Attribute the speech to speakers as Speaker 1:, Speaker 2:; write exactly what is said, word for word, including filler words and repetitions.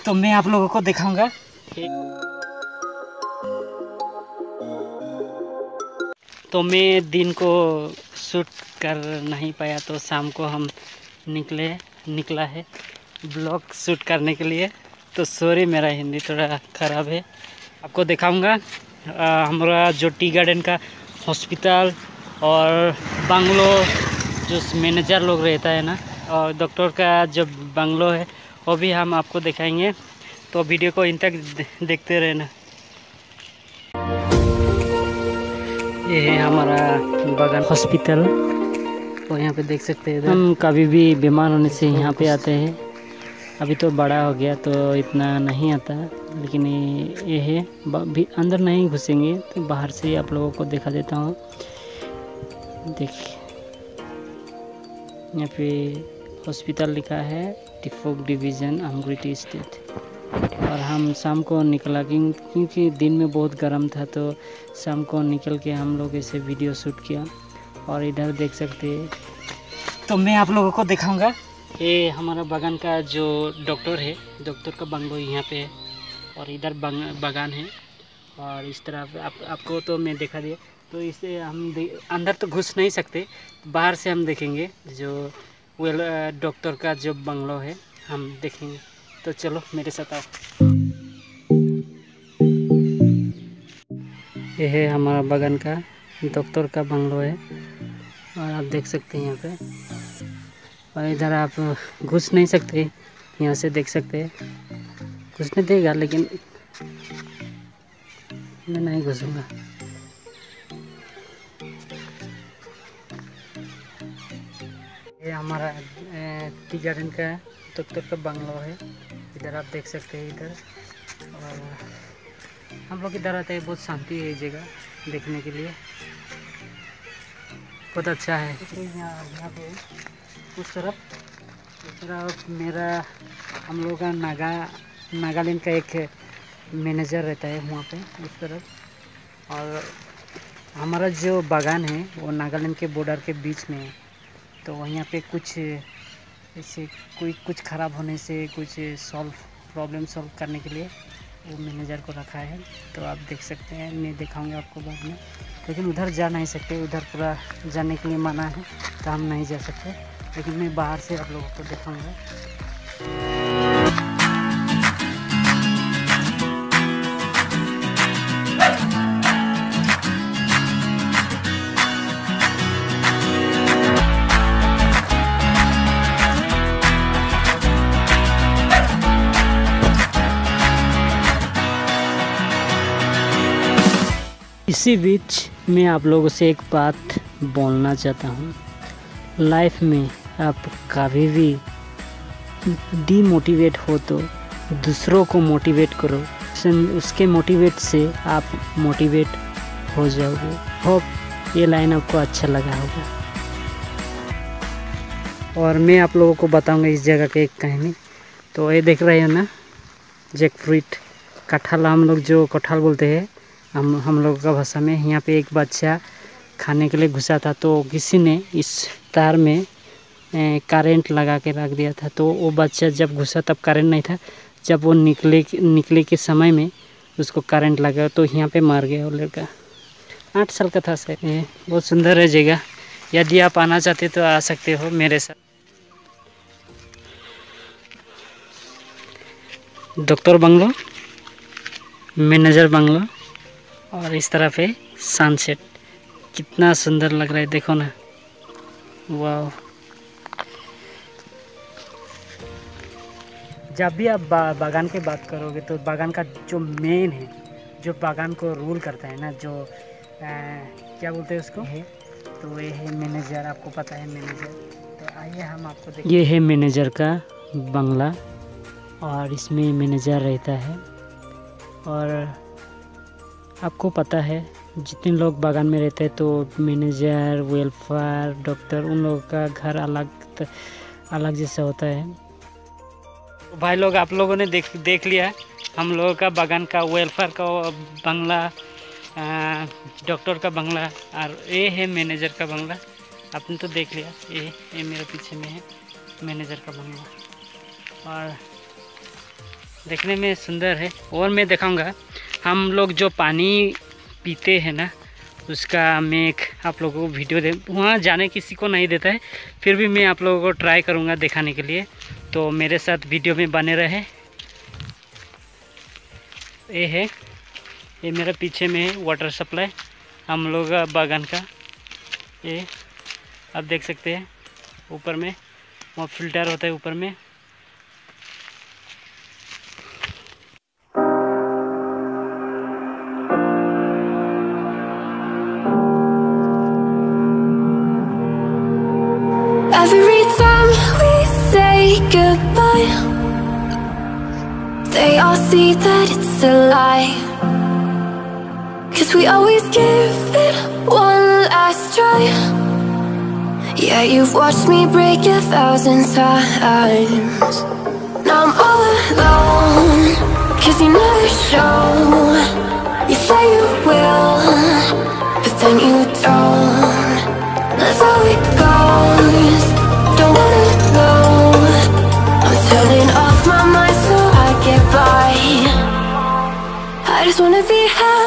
Speaker 1: तो मैं आप लोगों को दिखाऊंगा। तो मैं दिन को शूट कर नहीं पाया, तो शाम को हम निकले निकला है ब्लॉग शूट करने के लिए। तो सॉरी, मेरा हिंदी थोड़ा ख़राब है। आपको दिखाऊंगा हमारा जो टी गार्डन का हॉस्पिटल और बंगलो, जो मैनेजर लोग रहता है ना, और डॉक्टर का जो बंगलो है वो भी हम आपको दिखाएंगे। तो वीडियो को इन तक देखते रहना। ये है हमारा बागान हॉस्पिटल, तो यहाँ पे देख सकते हैं। हम कभी भी बीमार होने से यहाँ पे आते हैं। अभी तो बड़ा हो गया तो इतना नहीं आता, लेकिन ये ये है भी। अंदर नहीं घुसेंगे, तो बाहर से ही आप लोगों को दिखा देता हूँ। देखिए, यहाँ पे हॉस्पिटल लिखा है, टिफोक डिवीज़न, अमृति स्टेट। और हम शाम को निकला क्योंकि दिन में बहुत गर्म था, तो शाम को निकल के हम लोग ऐसे वीडियो शूट किया। और इधर देख सकते हैं, तो मैं आप लोगों को दिखाऊंगा। ये हमारा बागान का जो डॉक्टर है, डॉक्टर का बंगलो यहाँ पे है, और इधर बागान है। और इस तरह आप, आपको तो मैं दिखा दिया। तो इसे हम अंदर तो घुस नहीं सकते, बाहर से हम देखेंगे जो वेल डॉक्टर का जो बंगलो है हम देखेंगे। तो चलो मेरे साथ आओ। ये है हमारा बागान का डॉक्टर का बंगलो है, और आप देख सकते हैं यहाँ पे। और इधर आप घुस नहीं सकते, यहाँ से देख सकते हैं। घुसने देगा, लेकिन मैं नहीं घुसूँगा। ये हमारा टी गार्डन का डॉक्टर का बंगलो है। इधर आप देख सकते हैं। इधर और हम लोग इधर आते हैं, बहुत शांति है ये जगह देखने के लिए, बहुत अच्छा है। यहाँ यहाँ पे उस तरफ उस तरफ मेरा हम लोग का नागा नागालैंड का एक मैनेजर रहता है वहाँ पे उस तरफ। और हमारा जो बागान है वो नागालैंड के बॉर्डर के बीच में है। तो वहाँ पे कुछ ऐसे कोई कुछ ख़राब होने से कुछ सॉल्व प्रॉब्लम सॉल्व करने के लिए वो मैनेजर को रखा है। तो आप देख सकते हैं, मैं दिखाऊंगा आपको बाद में। लेकिन उधर जा नहीं सकते, उधर पूरा जाने के लिए मना है, तो हम नहीं जा सकते। लेकिन मैं बाहर से आप लोगों को दिखाऊंगा। इसी बीच मैं आप लोगों से एक बात बोलना चाहता हूँ। लाइफ में आप कभी भी डीमोटिवेट हो तो दूसरों को मोटिवेट करो, उसके मोटिवेट से आप मोटिवेट हो जाओगे। होप ये लाइन आपको अच्छा लगा होगा। और मैं आप लोगों को बताऊंगा इस जगह की एक कहानी। तो ये देख रहे हो ना, जैक फ्रूट, कटहल, हम लोग जो कटहल बोलते हैं हम हम लोगों का भाषा में। यहाँ पे एक बच्चा खाने के लिए घुसा था, तो किसी ने इस तार में करंट लगा के रख दिया था। तो वो बच्चा जब घुसा तब करंट नहीं था, जब वो निकले निकले के समय में उसको करंट लगा, तो यहाँ पे मर गया वो लड़का। आठ साल का था सर। बहुत सुंदर है जगह, यदि आप आना चाहते तो आ सकते हो मेरे साथ। डॉक्टर बंगलो, मैनेजर बंगलो, और इस तरफ है सनसेट। कितना सुंदर लग रहा है, देखो ना, वाह। जब भी आप बा, बागान की बात करोगे तो बागान का जो मेन है, जो बागान को रूल करता है ना, जो आ, क्या बोलते हैं उसको है, तो ये है मैनेजर। आपको पता है मैनेजर। तो आइए हम आपको देखें। ये है मैनेजर का बंगला, और इसमें मैनेजर रहता है। और आपको पता है जितने लोग बागान में रहते हैं, तो मैनेजर, वेलफेयर, डॉक्टर, उन लोगों का घर अलग अलग जैसा होता है। तो भाई लोग, आप लोगों ने देख देख लिया हम लोगों का बागान का वेलफेयर का बंगला, डॉक्टर का बंगला, और ये है मैनेजर का बंगला। आपने तो देख लिया। ये ये मेरे पीछे में है मैनेजर का बंगला। और देखने में सुंदर है। और मैं दिखाऊंगा हम लोग जो पानी पीते हैं ना, उसका मैं एक आप लोगों को वीडियो दे, वहाँ जाने किसी को नहीं देता है, फिर भी मैं आप लोगों को ट्राई करूँगा दिखाने के लिए। तो मेरे साथ वीडियो में बने रहे। ये है, ये मेरे पीछे में है वाटर सप्लाई हम लोग बागान का। ये आप देख सकते हैं ऊपर में वहाँ फिल्टर होता है ऊपर में।
Speaker 2: Every time we say goodbye, they all see that it's a lie. 'Cause we always give it one last try. Yeah, you've watched me break a thousand times. Now I'm all alone, 'cause you never show. You say you will, but then you don't. That's how it goes. Don't wanna know. I'm turning off my mind so I get by. I just wanna be happy.